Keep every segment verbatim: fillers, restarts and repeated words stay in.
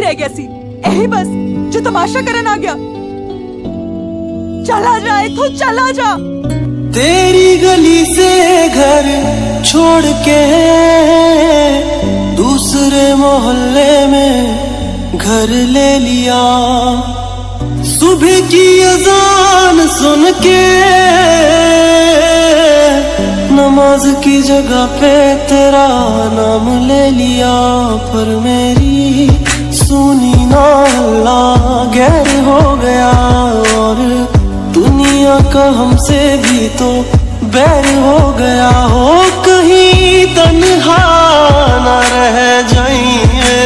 रह गया सी, यही बस जो तमाशा करन आ गया। चला जा इथों, चला जा। तेरी गली से घर छोड़ के दूसरे मोहल्ले में घर ले लिया। सुबह की अजान सुन के नमाज की जगह पे तेरा नाम ले लिया। पर मेरी सुनी ना अल्लाह गैर हो गया, और दुनिया का हमसे भी तो बैर हो गया। हो कहीं तन्हा न रह जाइए,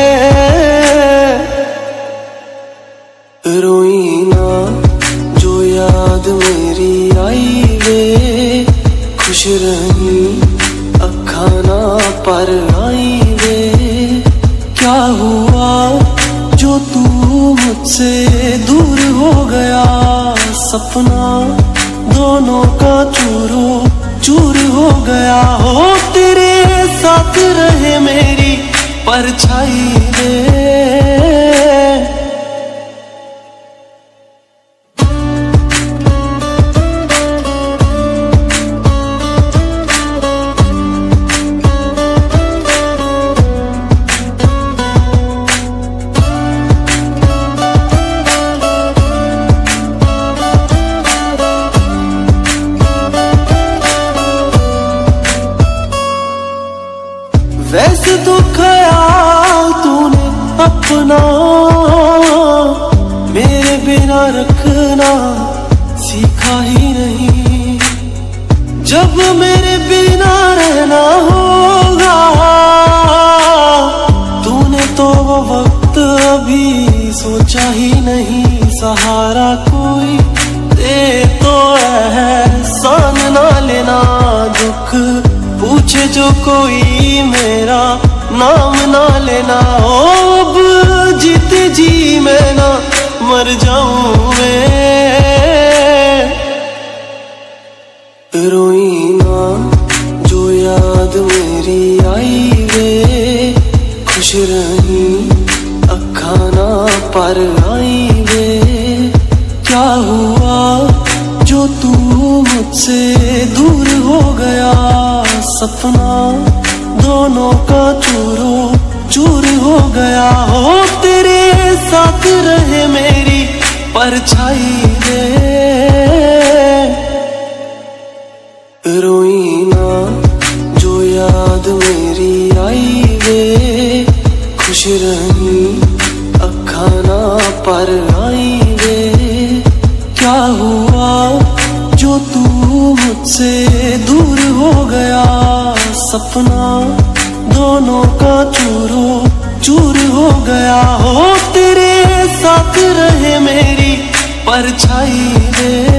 रोई ना जो याद मेरी आई वे। खुश रही अखाना पर आई वे। क्या हुआ जो तू मुझसे दूर हो गया। सपना दोनों का चूरो चूर हो गया। हो तेरे साथ रहे मेरी परछाई वे। वैसे तो ख्याल तूने अपना मेरे बिना रखना सीखा ही नहीं। जब मेरे बिना रहना होगा तूने तो वो वक्त अभी सोचा ही नहीं। सहारा कोई दे तो एहसान ना लेना। दुख पूछे जो कोई मेरा नाम ना लेना। ओ अब जीते जी मैं ना मर जाऊं मैं। रोई ना जो याद मेरी आई वे। खुश रही अखाना पर आई वे। क्या हुआ जो तू मुझसे दूर हो गया। सपना दोनों का चूरो चूर हो गया। हो तेरे साथ रहे मेरी परछाई वे। रोई ना जो याद मेरी आई वे। खुश रही अखाना पर आई वे। क्या हुआ जो तू मुझसे दूर हो गया। सपना दोनों का चूरो चूर हो गया। हो तेरे साथ रहे मेरी परछाई वे।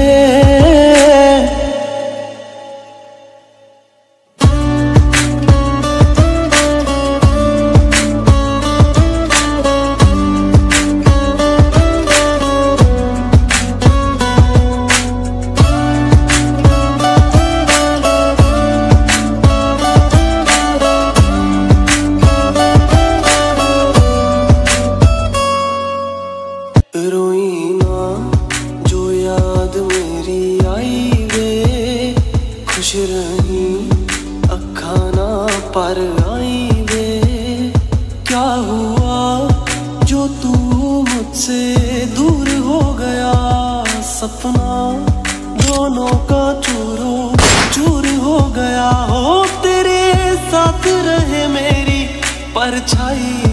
खुश रही अखाना पर आई वे। क्या हुआ जो तू मुझसे दूर हो गया। सपना दोनों का चूरो चूर हो गया। हो तेरे साथ रहे मेरी परछाई।